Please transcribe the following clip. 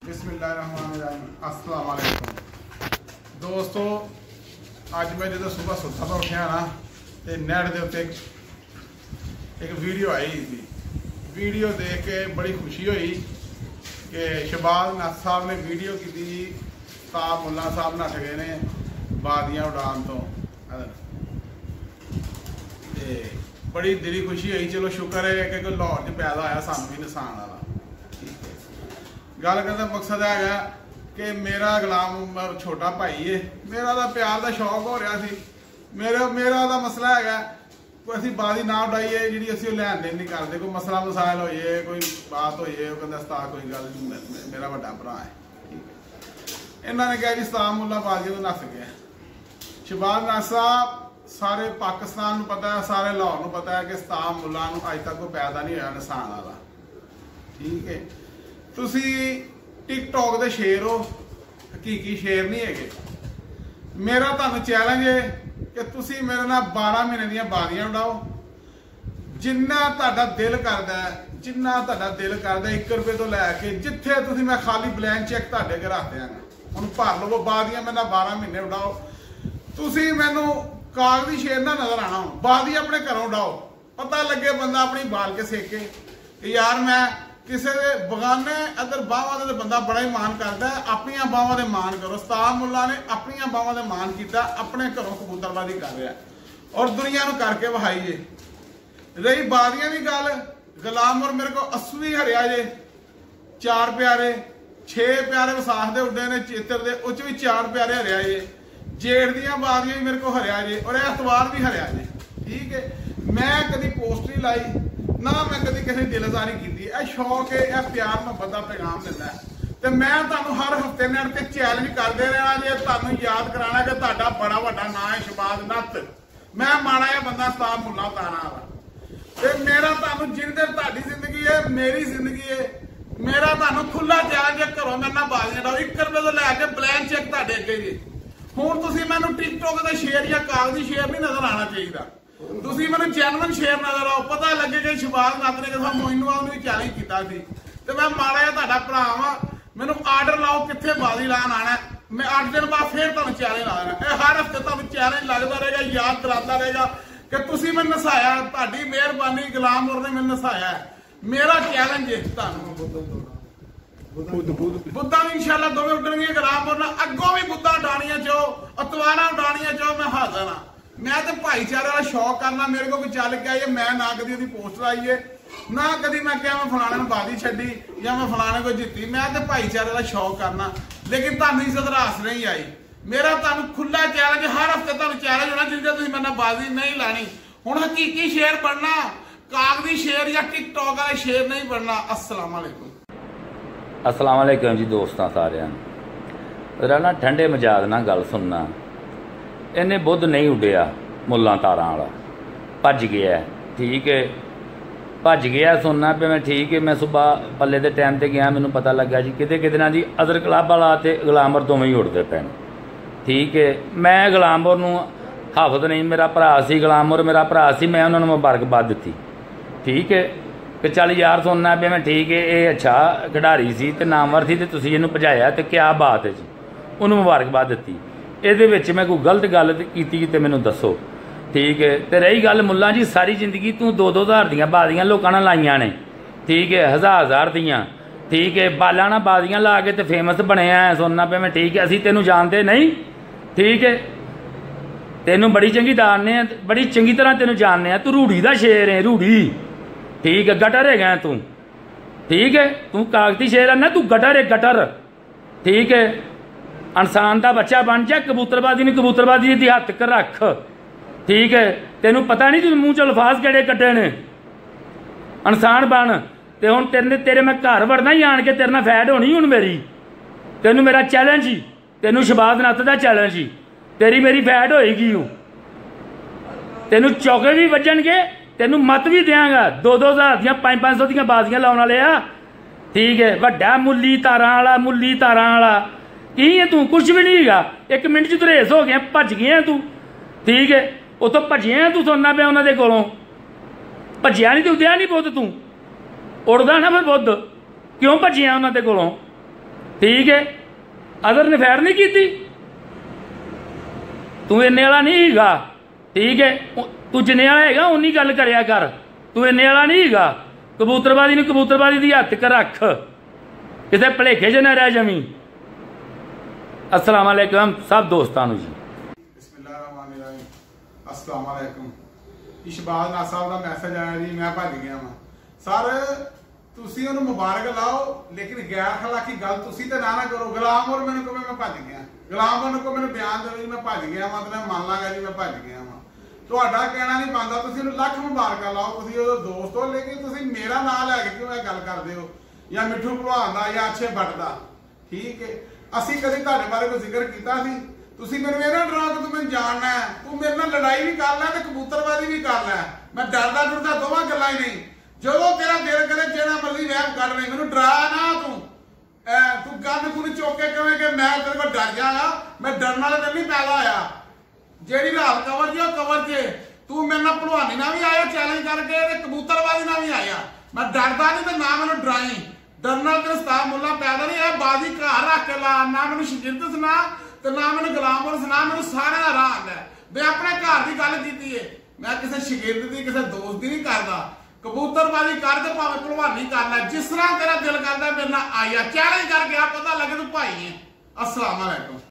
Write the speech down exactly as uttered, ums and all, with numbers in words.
बिस्मिल्लाहिर्रहमानिर्रहीम। अस्सलाम वालेकुम दोस्तों, अज मैं जो सुबह सुत्ता तो उठिया ना तो नेट के उत्ते एक वीडियो आई थी। वीडियो देख के बड़ी खुशी हुई कि शहबाज नाथ साहब ने वीडियो की थी। उस्ताद मुल्ला साहब नठ गए ने बादियां उड़ान तो बड़ी दिली खुशी हुई। चलो शुक्र है कि कोई लाहौर च पैदा आया सानू भी निशान वाला। गल करने मकसद है कि मेरा गुलाम छोटा भाई है, मेरा तो प्यार का शौक हो रहा सी। मेरा मेरा तो मसला है कोई असी बाजी ना उड़ाइए जी असं लैन देन नहीं करते। कोई मसला मसाइल होइए कोई बात होइए कहते उस्ताद कोई गल मेरा बड़ा भरा है। ठीक है, इन्होंने कहा जी उस्ताद मुल्ला बाजी तो नस गया। शहबाज नाथ साहब सारे पाकिस्तान को पता है, सारे लाहौर को पता है कि उस्ताद मुल्ला अज तक कोई पैदा नहीं होया निशान वाला। ठीक है, तुसी टिकटॉक के शेर हो, हकीकी शेर नहीं है। मेरा तुहानू चैलेंज है कि तुसी मेरे नाल बारह महीने दी बाजियां उड़ाओ। जिन्ना तुहाडा दिल करदा है, जिन्ना तुहाडा दिल करदा एक रुपये तो लैके जिथे तुसी मैं खाली ब्लैंक चेक तुहाडे अगे रख दियाँगा। हुण भर लवो बाजियां मेरे नाल बारह महीने उड़ाओ। तुसी मैनू कागजी शेर ना नजर आना। बाजी अपने घरों उड़ाओ, पता लगे बंदा अपनी बाल के सेके यार मैं किसी बगाने अगर बावां दे बंदा बड़ा ही मान करता है। अपनिया बावां दे मान करो। उस्ताद मुल्ला ने अपनिया बावां दे मान किया, अपने घरों कबूतरबाजी कर रहा और दुनिया को करके वहाई जे। रही बाजियां की गल, गुलाम और मेरे को अस्सू भी हरिया जे चार प्यारे, छे प्यारे विसाख दे उड्डे ने चेतर दे उच भी चार प्यारे हरिया जे। जेठ दियां बाजियां भी मेरे को हरिया जे और एतवार भी हरिया जे। ठीक है, मैं कभी पोस्ट नहीं लाई ना मैं कभी किसी दिलदारी की। यह शौक है, यह प्यार मोहब्बत का पैगाम दिता है। तो मैं तुहानू हर हफ्ते नेट ते चैलेंज करते रहना जे तुहानू याद कराना कि तुहाडा बड़ा वड्डा नाम है शहबाज नाथ। मैं माड़ा जिहा बंदा उस्ताद मुल्ला ताना वाला। ते मेरा तुहानू जिन देर तुहाडी जिंदगी है मेरी जिंदगी है। मेरा तुहानू खुला चैलेंज है, घरों मेरे नाल बाजियां उड़ाओ। एक रुपये तो लैके ब्लैंक चेक तुहाडे अगे जी। हुण तुसीं मैनू टिकटॉक का शेयर या कागजी शेयर नहीं नजर आना चाहिए। तुसीं मैनू जैनवन शेयर नजर आओ। पता लगे कि शहबाज नाथ ने किसी मोइनवाल ने चैलेंज किया सी ते मैं माड़ा जिहा तुहाडा भरा वां। मैनू आर्डर लाओ कित्थे बाजी लान आना। मैं अठ दिन बाद फिर तुहानू चैलेंज ला देना। यह हर हफ्ते तुहानू चैलेंज लगता रहेगा, याद कराता रहेगा कि तुसीं मैनू नसाया। तुहाडी मेहरबानी गुलाम और ने मैनू नसाया है। मेरा चैलेंज है तुहानू बुद्धा भी इंशाल्लाह दोवें उड्डणगे। गुलाम और अगों भी बुद्धा उडाणियां चो अतवारां उडाणियां चो मैं हाजिर हाँ। मैं तो भाईचारे वाला शौक करना। मेरे को कोई चल के आई है, मैं ना कभी उसकी पोस्टर आई है ना कभी मैं क्या मैं फलाने में बाजी छड्डी या मैं फलाने को जीती। मैं तो भाईचारे वाला शौक करना, लेकिन तुहानू इज्जत रास नहीं आई। मेरा तुहानू खुला चैलेंज, हर हफ्ते तुहानू चैलेंज होना जिससे तुसीं मेरे नाल बाजी नहीं लानी। हुण हकीकी शेर बनना, कागजी शेर या टिकटॉक वाला शेर नहीं बनना। अस्सलाम वालेकुम। अस्सलाम वालेकुम जी दोस्तों सारिਆਂ जरा ना ठंडे मजाक ना गल सुनना। इन्हें बुद्ध नहीं उड्डिया मुल्लां तारां वाला, भज गया। ठीक है, भज गया सुनना पे मैं। ठीक है, मैं सुबह पल्ले के टाइम पर गया, मैनू पता लग्या जी किते किते ना जी अदर क्लब वाला तो गुलामर दोवें ही उड़ते पे। ठीक है, मैं गुलामर नूं हाफत नहीं, मेरा भरा सी गुलामर मेरा भरा सी, मैं उन्होंने मुबारकबाद दी। ठीक है कि चल यार सुनना पे मैं। ठीक है, ये अच्छा खिडारी सी ते नामवर सी ते तुसीं इहनूं भजाया ते क्या बात है जी। उन्होंने मुबारकबाद दी। ये मैं कोई गलत गल की तो मैनू दसो। ठीक है, तो रही गल मुल्ला जी सारी जिंदगी तू दो दो हज़ार दियाँ बाजियां लोगों ने लाइया ने। ठीक है, हज़ार हज़ार दियाँ। ठीक है, बाला ना बाजियां ला के तो फेमस बने हैं सुनना पे मैं। ठीक है, असी तेनू जानते नहीं। ठीक है, तेनू बड़ी चंगी जानने, बड़ी चंगी तरह तेनू जानने। तू रूढ़ी का शेर है, रूढ़ी। ठीक है, गटर है गया तू। ठीक है, तू कागती शेर है ना, तू गटर है गटर। ठीक है, इंसान का बच्चा बन जा, कबूतरबाजी में कबूतरबाजी दी हथ कर रख। ठीक है, तेनू पता नहीं तू मूँह चो अल्फाज केड़े कट्टे ने। इंसान बन ते हुण तेरे तेरे मैं घर वड़ना ही आन के तेरे नाल फैड होनी हुण मेरी। तेनू मेरा चैलेंज ही, तेनू शहबाज नाथ का चैलेंज ही, तेरी मेरी फैड होएगी। तेनू चौके भी वजणगे, तेनू मत भी देंगा। दो दो हज़ार दियाँ पाँच पाँच सौ दियाँ बाजियां लाने वाले आ। ठीक है, वड्डा मुल्ली तारां वाला, मुल्ली तारां वाला की है तू, कुछ भी नहीं है। एक मिनट च रेस हो गया, भज गया तू। ठीक है, उतो भजिया तू सुनना पे उन्होंने कोलों। भजिया नहीं तो उद्या नहीं बुद्ध तू उड़दा ना फिर बुद्ध क्यों भजिया उन्होंने कोलों। ठीक है, अदर ने फैर नहीं की, तू इन्ने वाला नहीं हैगा, ठीक है, तू जिन्ने वाला हैगा उन्नी गल करया कर, तू इन्ने वाला नहीं हैगा। कबूतरबाजी नूं कबूतरबाजी दी हत्थ कर रख, किते भलेखे च ना रह जमी। अस्सलाम वालेकुम सब दोस्तां नूं जी। बिस्मिल्लाहिर्रहमानिर्रहीम, अस्सलाम वालेकुम। इशबाज ना साहब का मैसेज आया जी, मैं भज गया वा सर, तुसी उन्हें मुबारक लाओ, लेकिन गैर अखलाकी गल तुसी ते ना ना करो। गुलाम और मैंने कहो मैं भज गया, गुलाम और को मैंने बयान दे मैं भज गया वा, तो मैं मान लांगा जी मैं भज गया वा। तुहाडा कहना नहीं बनता, तुसी उन्हें लख मुबारक लाओ, तुसी उहदा दोस्त हो, लेकिन तुसी मेरा नाम लैके क्यों गल करदे हो, या मिठू भलवान दा या अच्छे भट्ट दा। ठीक है, असीं कदी तुहाडे बारे कोई जिक्र कीता सी? तुसी मैनूं इह ना डराओ कि तू मैनूं जानना है, तू मेरे नाल लड़ाई भी कर लै ते कबूतरबाजी भी कर लै, मैं डरदा डरदा दोवां गल्लां ही नहीं। जो तेरा दिल करे जेड़ा मर्जी वहम कर ले, मैनूं डरा ना तू तू गंद खुद चुक के कहें कि मैं तेरे को डर जागा, मैं डरने वाले दिन नहीं पैदा होया। जेड़ी रात कवर जी कवर च तू मेरे नाल भलवानी ना भी आया चैलेंज करके, कबूतरबाजी ना भी आया, मैं डरदा नहीं ते ना मैनूं डराई। डरना तेरे उस्ताद मुल्ला पैदा नहीं है, बाजी घर रख के ला, ना मैनूं शगिर्द सुना ते ना मैनूं गुलाम और सुना, मैनूं सारे दा राह आंदा है। मैं अपने घर की गल कीती है, मैं किसी शगिर्द की किसी दोस्त की नहीं करदा। कबूतरबाजी कर ते भावें भलवानी कर लै, जिस तरह तेरा दिल करदा मेरे नाल आया चैलेंज करके आ, पता लगे तू भाई है। अस्सलाम वालेकुम।